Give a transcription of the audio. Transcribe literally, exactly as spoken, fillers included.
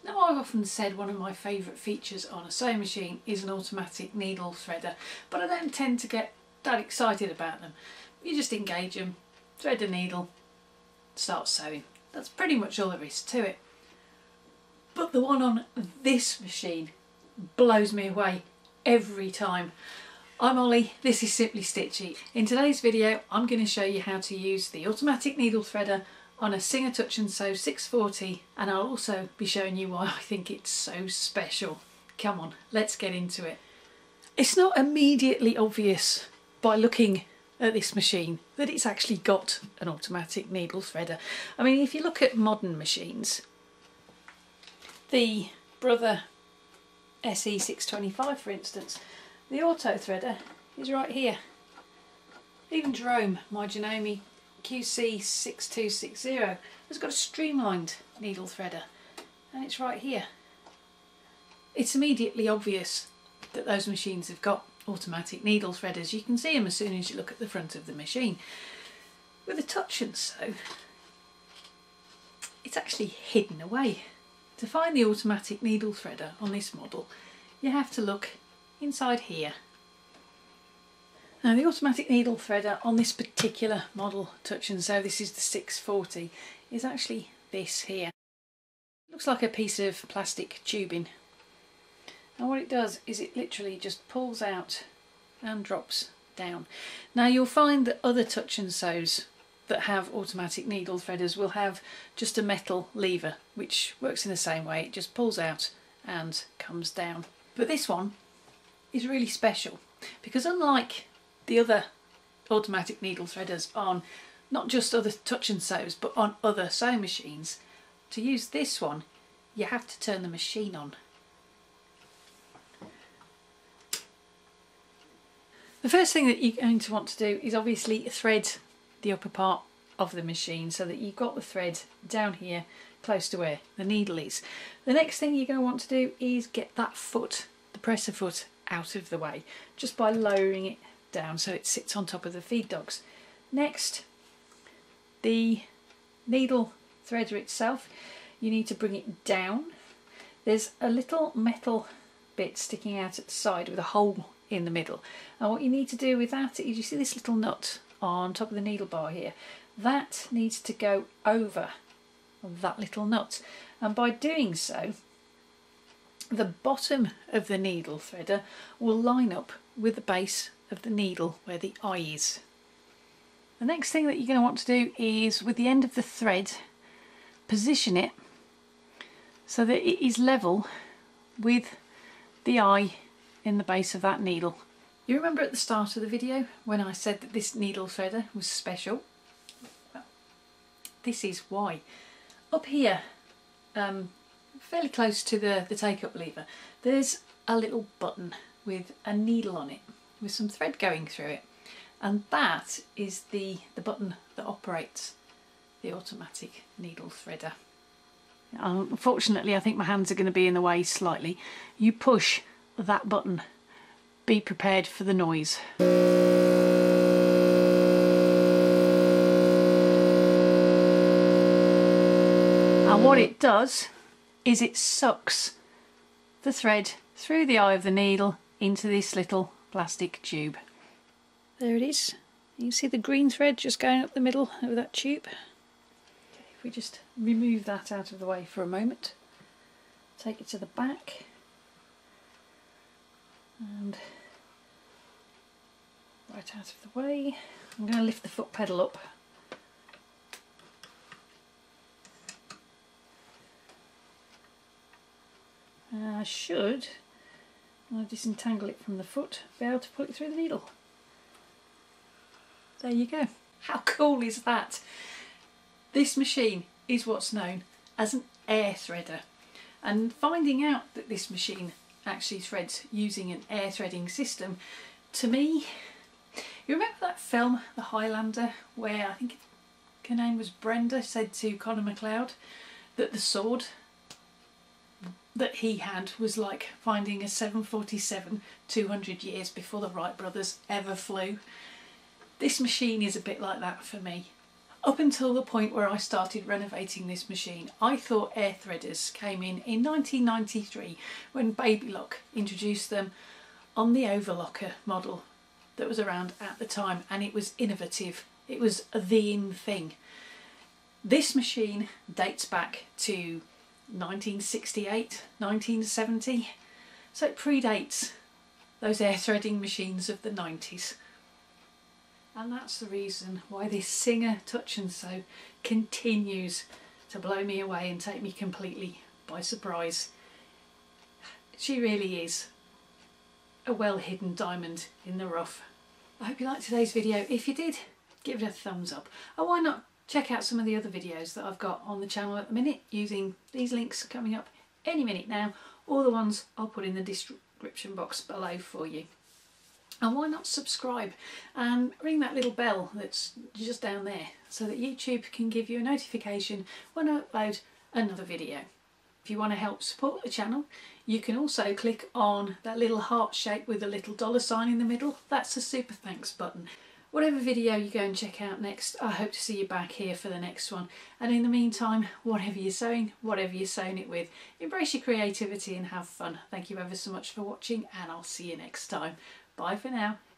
Now, I've often said one of my favourite features on a sewing machine is an automatic needle threader, but I don't tend to get that excited about them. You just engage them, thread a needle, start sewing. That's pretty much all there is to it. But the one on this machine blows me away every time. I'm Ollie, this is Simply Stitchy. In today's video I'm going to show you how to use the automatic needle threader on a Singer Touch and Sew six forty, and I'll also be showing you why I think it's so special. Come on, let's get into it. It's not immediately obvious by looking at this machine that it's actually got an automatic needle threader. I mean, if you look at modern machines, the Brother S E six twenty-five for instance, the auto threader is right here. Even Jerome, my Janome Q C six two six zero, has got a streamlined needle threader, and it's right here. It's immediately obvious that those machines have got automatic needle threaders. You can see them as soon as you look at the front of the machine. With a Touch and Sew, it's actually hidden away. To find the automatic needle threader on this model, you have to look inside here. Now, the automatic needle threader on this particular model Touch and Sew, this is the six forty, is actually this here. It looks like a piece of plastic tubing, and what it does is it literally just pulls out and drops down. Now, you'll find that other Touch and Sews that have automatic needle threaders will have just a metal lever which works in the same way. It just pulls out and comes down. But this one is really special because, unlike the other automatic needle threaders on not just other Touch and Sews but on other sewing machines, to use this one you have to turn the machine on. The first thing that you're going to want to do is obviously thread the upper part of the machine so that you've got the thread down here close to where the needle is. The next thing you're going to want to do is get that foot, the presser foot, out of the way just by lowering it down so it sits on top of the feed dogs. Next, the needle threader itself, you need to bring it down. There's a little metal bit sticking out at the side with a hole in the middle, and what you need to do with that is, you see this little nut on top of the needle bar here, that needs to go over that little nut, and by doing so the bottom of the needle threader will line up with the base of the needle where the eye is. The next thing that you're going to want to do is, with the end of the thread, position it so that it is level with the eye in the base of that needle. You remember at the start of the video when I said that this needle threader was special? Well, this is why. Up here, um, fairly close to the, the take-up lever, there's a little button with a needle on it with some thread going through it, and that is the, the button that operates the automatic needle threader. Unfortunately, I think my hands are going to be in the way slightly. You push that button, be prepared for the noise. And what it does is it sucks the thread through the eye of the needle into this little plastic tube. There it is. You can see the green thread just going up the middle of that tube. Okay, if we just remove that out of the way for a moment, take it to the back, and right out of the way. I'm going to lift the foot pedal up. I should, when I disentangle it from the foot, be able to pull it through the needle. There you go. How cool is that? This machine is what's known as an air threader, and finding out that this machine actually threads using an air threading system, to me, you remember that film The Highlander, where I think her name was Brenda said to Connor MacLeod that the sword that he had was like finding a seven forty-seven two hundred years before the Wright brothers ever flew. This machine is a bit like that for me. Up until the point where I started renovating this machine, I thought air threaders came in in nineteen ninety-three when Baby Lock introduced them on the overlocker model that was around at the time, and it was innovative. It was the in thing. This machine dates back to nineteen sixty-eight, nineteen seventy, so it predates those air threading machines of the nineties. And that's the reason why this Singer Touch and Sew continues to blow me away and take me completely by surprise. She really is a well-hidden diamond in the rough. I hope you liked today's video. If you did, give it a thumbs up. And why not check out some of the other videos that I've got on the channel at the minute, using these links coming up any minute now, or the ones I'll put in the description box below for you. And why not subscribe and ring that little bell that's just down there so that YouTube can give you a notification when I upload another video. If you want to help support the channel, you can also click on that little heart shape with a little dollar sign in the middle. That's a super thanks button. Whatever video you go and check out next, I hope to see you back here for the next one. And in the meantime, whatever you're sewing, whatever you're sewing it with, embrace your creativity and have fun. Thank you ever so much for watching, and I'll see you next time. Bye for now.